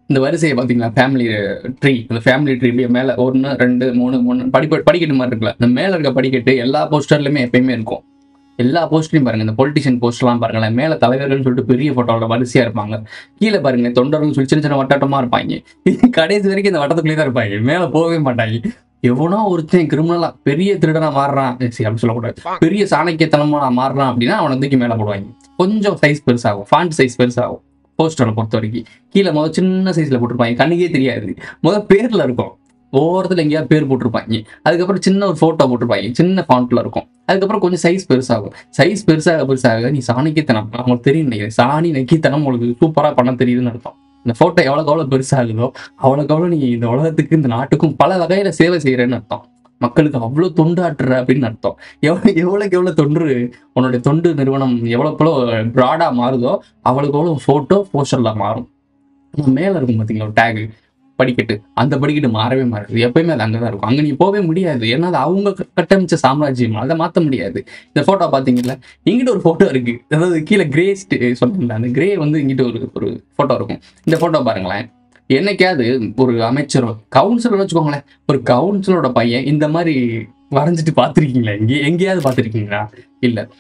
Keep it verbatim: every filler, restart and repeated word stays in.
இந்த வரிசையை பார்த்தீங்களா, ஃபேமிலி ட்ரீ. இந்த ஃபேமிலி ட்ரீ மேலே ஒன்று ரெண்டு மூணு மூணு படிப்ப படிக்கட்டு மாதிரி இருக்குல்ல, இந்த மேலே இருக்க படிக்கட்டு எல்லா போஸ்டர்லையுமே எப்பயுமே இருக்கும். எல்லா போஸ்ட்லையும் பாருங்க, இந்த பொலிட்டிஷியன் போஸ்ட்லாம் பாருங்களேன், மேலே தலைவர்கள்னு சொல்லிட்டு பெரிய போட்டோட வரிசையா இருப்பாங்க, கீழே பாருங்க தொண்டர்கள் சொல்லி சின்ன சின்ன வட்டாட்டமா இருப்பாங்க. கடைசி வரைக்கும் இந்த வட்டத்துக்குள்ளே தான் இருப்பாங்க, மேலே போகவே மாட்டாங்க. எவனோ ஒருத்தன் கிரிமினலா பெரிய திருடனா மாறுறான், அப்படி சொல்லக்கூடாது, பெரிய சாணக்கியத்தனமா மாறுறான் அப்படின்னா அவனை தூக்கி மேலே போடுவாங்க. கொஞ்சம் சைஸ் பெருசாகும், ஃபாண்ட் சைஸ் பெருசாகும். போஸ்டரை பொறுத்த வரைக்கும் கீழே முதல் சின்ன சைஸ்ல போட்டிருப்பாங்க, கண்ணுக்கே தெரியாது. முதல் பேர்ல இருக்கும், ஒவ்வொருத்துல எங்கேயாவது பேர் போட்டிருப்பாங்க. அதுக்கப்புறம் சின்ன ஒரு போட்டோ போட்டிருப்பாங்க, சின்ன ஃபாண்ட்ல இருக்கும். அதுக்கப்புறம் கொஞ்சம் சைஸ் பெருசாகும். சைஸ் பெருசாக பெருசாக நீ சாணிக்குத்தனம் அவங்களுக்கு தெரியும் நினைக்கிறேன், சாணி நக்கித்தனம் உங்களுக்கு சூப்பரா பண்ண தெரியுதுன்னு அர்த்தம். இந்த போட்டோ எவ்வளோக்கு எவ்வளோ பெருசாகுதோ அவ்வளோக்கு எவ்வளோ நீ இந்த உலகத்துக்கு இந்த நாட்டுக்கும் பல வகையில சேவை செய்யறேன்னு அர்த்தம். மக்களுக்கு அவ்வளோ தொண்டாற்றுற அப்படின்னு அர்த்தம். எவ்வளோ எவ்வளோக்கு எவ்வளோ தொண்டு உன்னுடைய தொண்டு நிறுவனம் எவ்வளோக்கு எவ்வளோ ப்ராடா மாறுதோ அவ்வளோக்கு எவ்வளோ போட்டோ போஸ்டர்ல மாறும். மேல இருக்கும் பார்த்தீங்களா ஒரு டேகு படிக்கட்டு, அந்த படிக்கட்டு மாறவே மாறுது, எப்பயுமே அது அங்கதான் இருக்கும். அங்க நீ போகவே முடியாது, ஏன்னா அது அவங்க கட்டமைச்ச சாம்ராஜ்யம், அதை மாற்ற முடியாது. இந்த போட்டோ பாத்தீங்கல்ல, இங்கிட்ட ஒரு போட்டோ இருக்கு, அதாவது கீழே கிரே சொன்னீங்களா, அந்த கிரே வந்து இங்கிட்ட ஒரு ஒரு போட்டோ இருக்கும். இந்த போட்டோ பாருங்களேன், என்னைக்காவது ஒரு அமைச்சரோ கவுன்சிலர் வச்சுக்கோங்களேன், ஒரு கவுன்சிலரோட பையன் இந்த மாதிரி வரைஞ்சிட்டு பார்த்துருக்கீங்களா? எங்கே எங்கேயாவது பார்த்துருக்கீங்களா? இல்லை.